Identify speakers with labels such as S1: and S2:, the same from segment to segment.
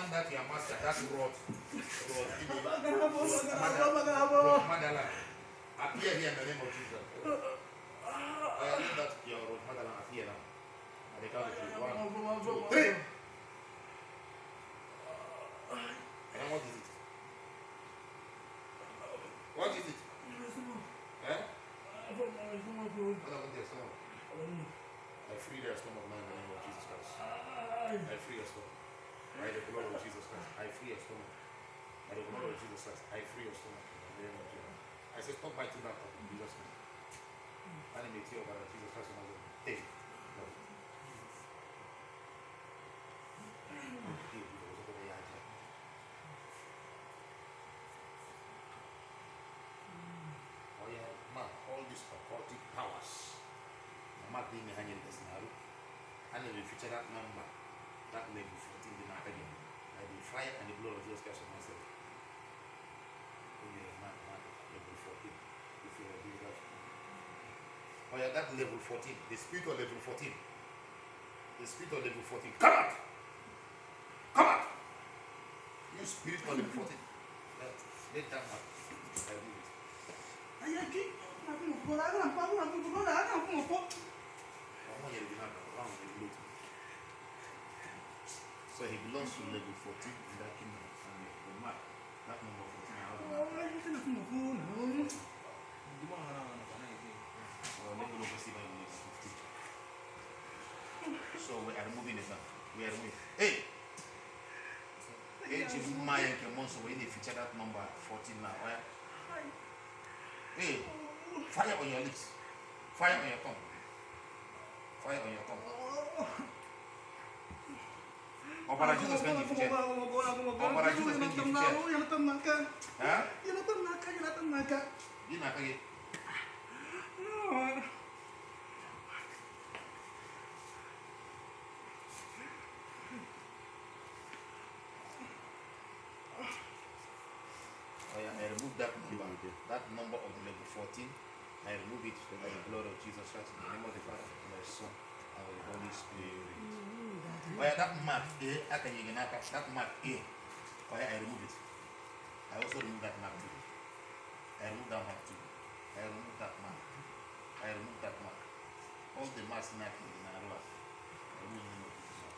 S1: command that your master, that's Rod. Madala. Appear here in the name of Jesus. I know that your Rod Madala appear now. And they count it 1, 2, 3. And what is it? What is it? Eh? What happened to your stomach? I free your stomach now in the name of Jesus Christ. I free your stomach. By the blood of Jesus Christ. I free your stomach. By the blood of Jesus Christ. I free your stomach in the name of Jesus. I say stop biting that up in Jesus' name. And it may tell about Jesus Christ. Hey. All these occultic powers. Mark being the hanging this now. And then we feature that number. That may be 14 the night again. By the fire and the blood of Jesus Christ of myself. Level 14. If you are doing that. Oh yeah, that level 14. The spirit of level 14. The spirit of level 14. Come out! Come out! You spirit of level 14. Let that out. I do it. So he belongs to level 14 in that kingdom. And the mark, that number 14. So we are removing it now. We are removing. Hey! Maya Kemonso, we need to feature that number 14 now. Hey! Fire on your lips. Fire on your tongue. Fire on your tongue. Para Jesus kan dificer. Para Jesus kan dificer. Hah? Dia nak lagi. I remove that number of the level 14. I remove it by the blood of Jesus Christ in the name of the Father and the Son and the Holy Spirit. That mark A, that mark A. I remove it. I also remove that mark too. I remove that mark too. I remove that mark. I remove that mark. All the marks in that area. I remove the name of Jesus.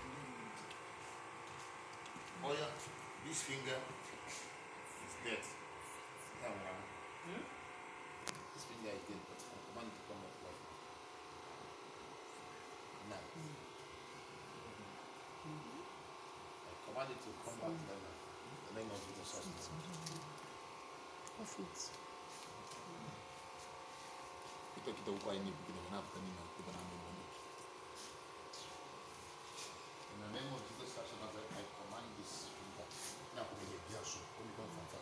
S1: Oh yeah, this finger is dead. This finger is dead, but I command it to come up right now. I command it to come back right now. In the name of Jesus Christ. Kita upah ini kita kenapa ni nak kita nak ini. In the name of Jesus Christ, I command this finger. Now we get biasu. Come from far.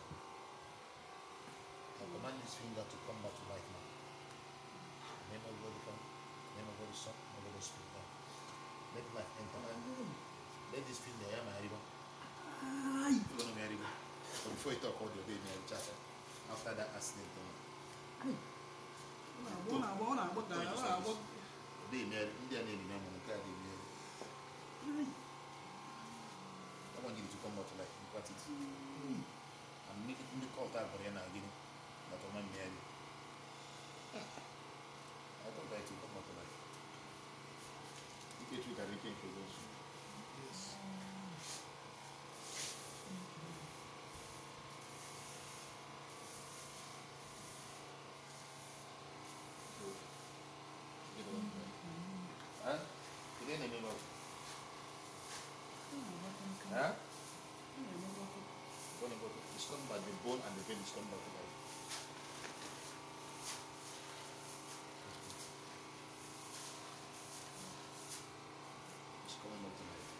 S1: I command this finger to come back to life now. In the name of God the Father, in the name of God the Son, in the name of God the Spirit. Let life enter my room. Let this finger hear my river. You're going to marry me. But before you talk all your day, marry chat. After that, accident. I want you to come out to life. Look at it. I'm making the call time for Rihanna again. But I'm not married. I don't like to come out to life. You get you can retain for those. Yes. Huh? Today name about. Huh? It's come by the bone and the vein is come back to life. It's coming back to life.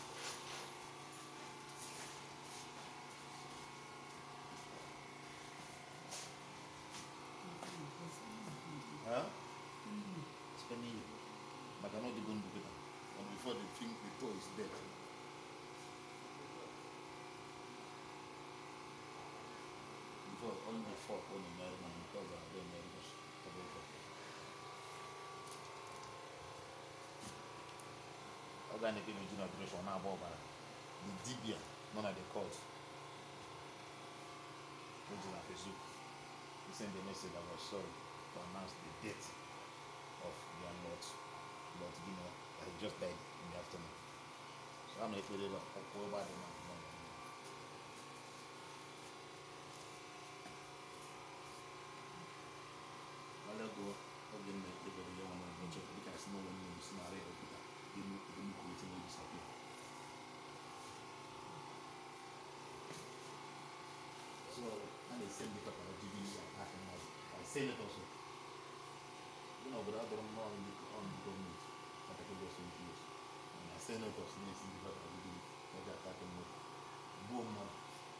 S1: Huh? It's penny. But I know the bone together. And before the toe is dead. Before only the fourth one in Maryland because of the Americans. Organic image operation now, Bob. the Dibia, none of the calls. Went to Facebook. He sent a message that was sorry to announce the death of their Lord Gino that just died in the afternoon. So I'm like, over the man. I'll go again, everybody, you want to check because no one knows Mary or Peter. You know, creating will disappear. So, and they send the paper of GBU and half an hour. I send it also. You know, but I don't know on the government. I think it was 20 years. And I send it also, and they send the paper of GBU. I got that in more. Boom, man.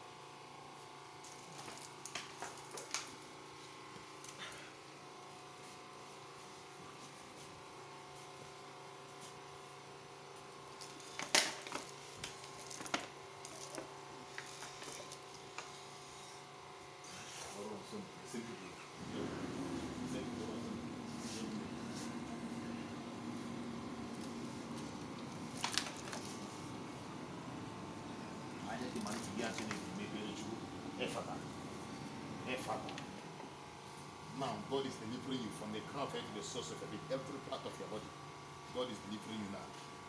S1: Now, God is delivering you from the crown of head to the source of every part of your body. God is delivering you now.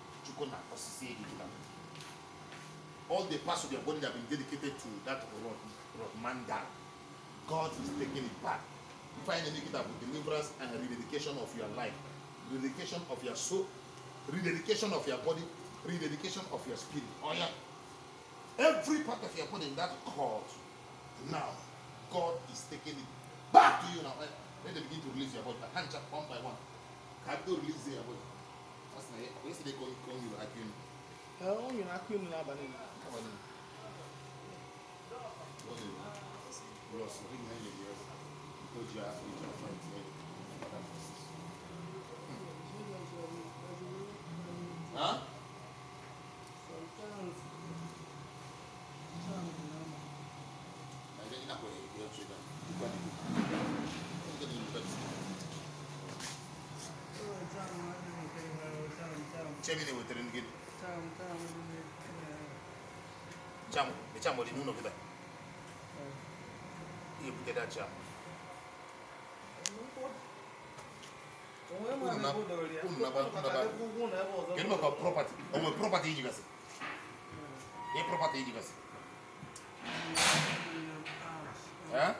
S1: All the parts of your body that have been dedicated to that Manda, God is taking it back. Finally, it up with deliverance and rededication of your life, rededication of your soul, rededication of your body, rededication of your spirit. Oh yeah. Every part of your body in that cord, now, God is taking it back to you now. Let them begin to release your body. Hand chap one by one. Have to release your body. That's my where's they call you Akim?
S2: Oh, you're not Akim now, but
S1: come on. Ross, bring me here. Because you are fighting here. Huh? Chemine with Renegade. Chamo, the chamo di uno kita. Io pute da chamo. Kena apa property? Omo property juga sih. Ini property juga sih. Hah?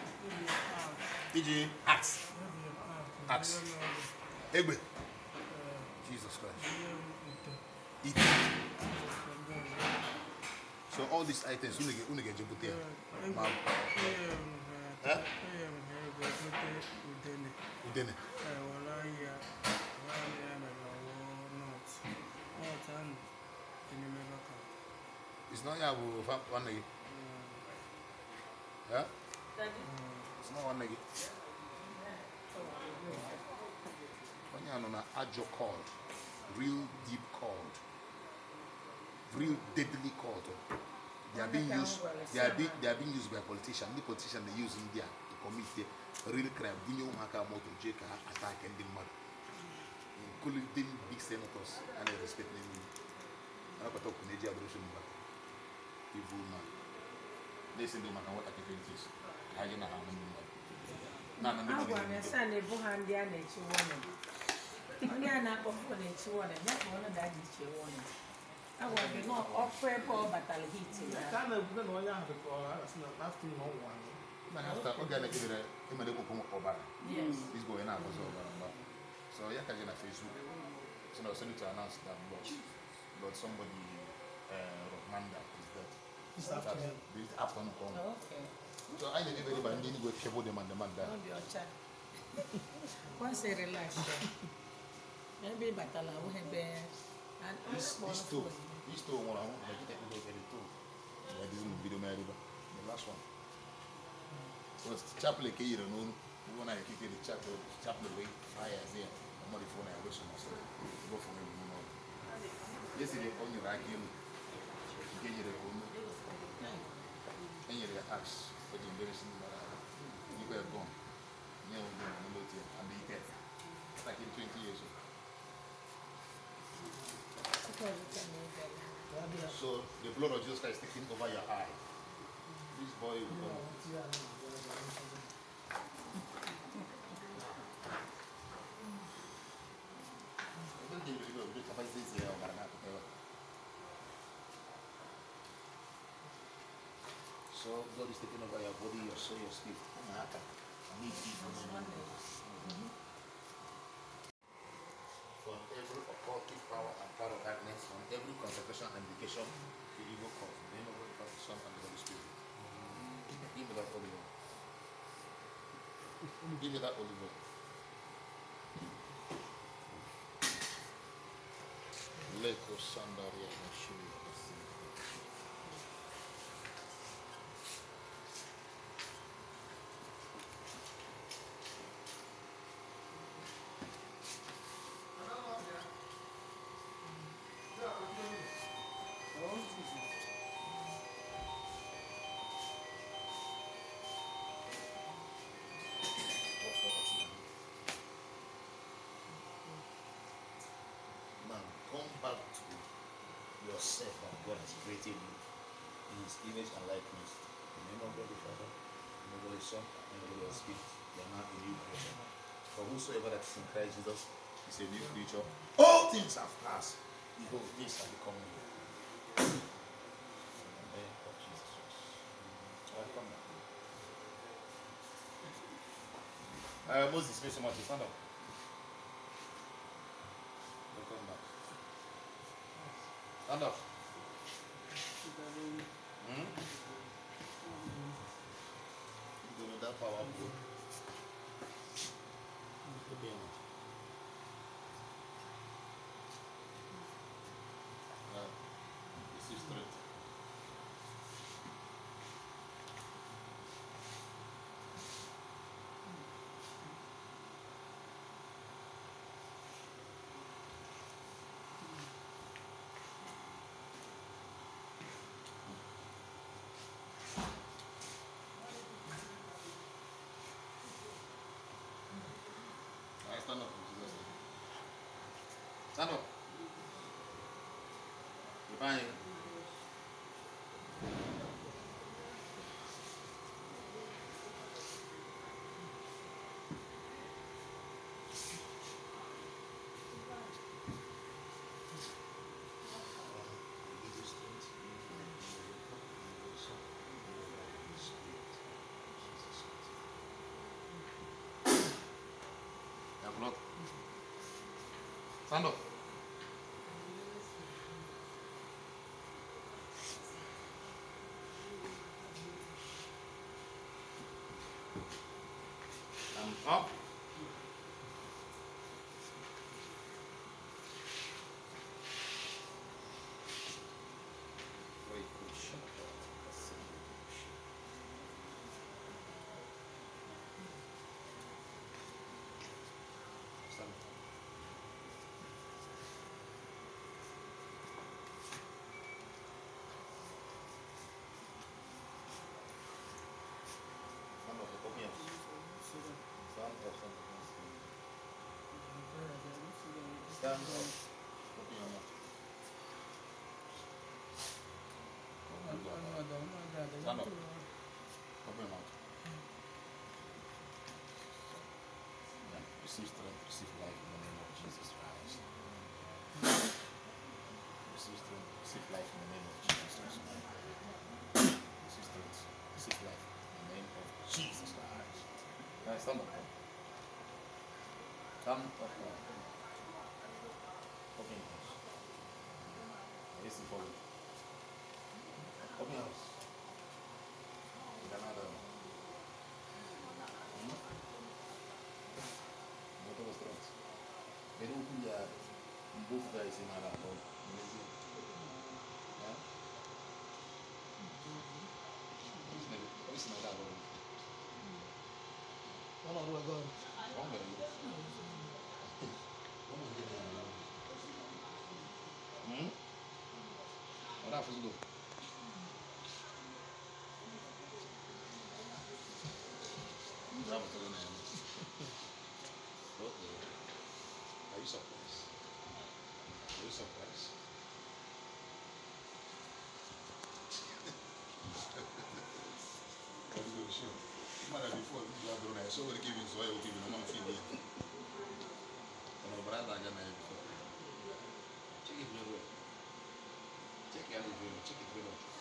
S1: Iji axe. Axe. Egbe. Jesus Christ. Eat. So all these items, you get jebute. Ma'am. Huh? Udene. It's not ya one nigga. Huh? It's not one nigga. When you're on an agile cord, real deep cord, real deadly cord. They are being used. They are being used by politicians. The politicians they use India to commit a real crime. Dino Maka Moto Jeka attack and the mother, including big senators and they respect them. I have to talk to Nigeria Abortion. Evil man. They say they Maka what activities. I don't know how many. I want to send a Buhandia nature woman. Only an apple for nature woman. That's one of that nature woman. I want to know offer for battle heat. I can't know why I have to go. That's not after no one. After organic, I'm going to go over. Yes, he's going out. So, yeah, I can Facebook. So, now send it to announce that but somebody, Rockmanda, is dead. This afternoon. This afternoon. Okay. So, I need everybody to go to them and demand that. Once they relax, maybe battle will have been. These two one I want to take a look at it too. Like this video the last one. So it's chapel key no when I kick the chapel way fire there. I'm not the phone I wish myself. Go for me. Yesterday on your rack you get your own and your axe for the embarrassing you were gone. You know and be dead. Like in 20 years old. So the blood of Jesus Christ is taking over your eye. This boy will come. So God is taking over your body, your soul, your spirit. From every occultic power and power of darkness, from every consecration and indication, the evil cause. In the name of the Father, Son, and the Holy Spirit. Give me that Holy Ghost. Give me that Holy Ghost. Leko Sandaria Mashuri. Now come back to yourself that God has created you in His image and likeness. In the name of God the Father, in the name of the Son, and in the name of the Spirit, you are now a new creation. For whosoever that is in Christ Jesus is a new creature. All things have passed. Behold, these have become new. In the name of Jesus Christ. Welcome back. Moses, Mr. Martin, stand up. Welcome back. Stand up. You know that power board. Okay. This is straight. Stand up. Stand up. You're fine. Stand up. Up. Stand up. Open your mouth. Stand up. Open your mouth. Receive strength, receive life in the name of Jesus Christ. Receive strength, receive life in the name of Jesus Christ. Receive strength, receive life in the name of Jesus Christ. Now stand up. Stand up. Open your house. Listen for me. Open your house. Canada. What was that? They don't put their both guys in our home. Yeah? What's my dad?
S2: Olha lá, agora.
S1: Vamos ver. Ora, faz o gol. Bravo, tô vendo. Are you surprised? Are you surprised?
S3: sure. Mother before you have done so will give you so I will give you no feed. No brother again before.
S1: Check it very well. Check it very well. Check it very well.